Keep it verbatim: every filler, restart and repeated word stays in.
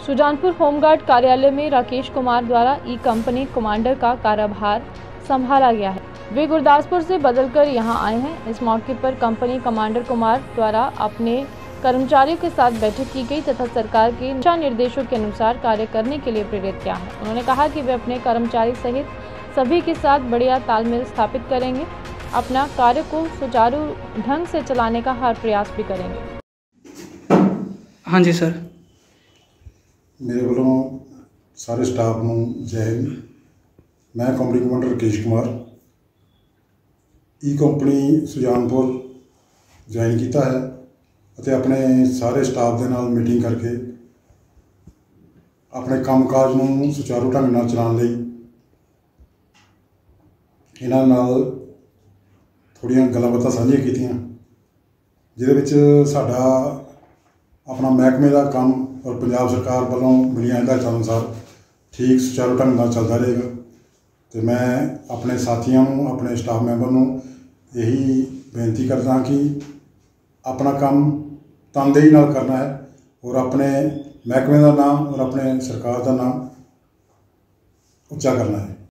Sujanpur home guard कार्यालय में राकेश कुमार द्वारा ई कंपनी कमांडर का कार्यभार संभाला गया है। वे गुरदासपुर से बदलकर यहां आए हैं। इस मौके पर कंपनी कमांडर कुमार द्वारा अपने कर्मचारियों के साथ बैठक की गई तथा सरकार के दिशा निर्देशों के अनुसार कार्य करने के लिए प्रेरित किया है। उन्होंने कहा कि वे अपने कर्मचारी सहित सभी के साथ बढ़िया तालमेल स्थापित करेंगे, अपना कार्य को सुचारू ढंग से चलाने का हर प्रयास भी करेंगे। हाँ जी सर। मेरे वालों सारे स्टाफ को जय हिंद। मैं company commander Rakesh Kumar E company Sujanpur join किया है ਅਤੇ अपने सारे स्टाफ के नाल मीटिंग करके अपने कामकाज ਨੂੰ सुचारू ढंग ਨਾਲ चलाने ਲਈ ਇਹਨਾਂ ਨਾਲ थोड़ियां ਗੱਲਾਂ ਸਾਂਝੀਆਂ ਕੀਤੀਆਂ, ਜਿਹਦੇ ਵਿੱਚ ਸਾਡਾ अपना महकमे का काम और पंजाब सरकार वालों मिलिया हिदायतों अनुसार ठीक सुचारू ढंग नाल चलता रहेगा। तो मैं अपने साथियों को, अपने स्टाफ मैंबर को यही बेनती करदा कि अपना काम तनदेही नाल करना है और अपने महकमे का नाम और अपने सरकार का नाम उच्चा करना है।